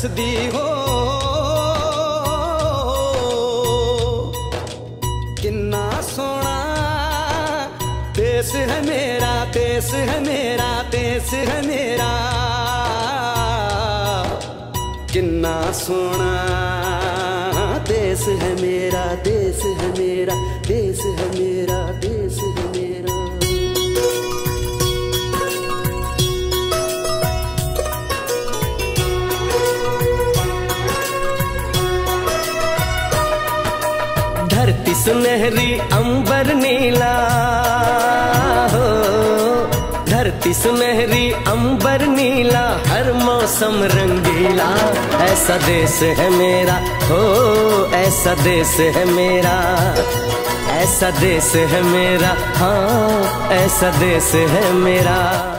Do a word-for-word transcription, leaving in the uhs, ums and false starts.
हसदी हो किन्ना सोना देश है मेरा, देश है मेरा, देश है मेरा, किन्ना सोना देश है मेरा, देश है मेरा, देश है मेरा, देश है मेरा। धरती सुनहरी अंबर नीला हो, धरती सुनहरी अंबर नीला, हर मौसम रंगीला, ऐसा देश है मेरा हो, ऐसा देश है मेरा, ऐसा देश है मेरा, हाँ ऐसा देश है मेरा।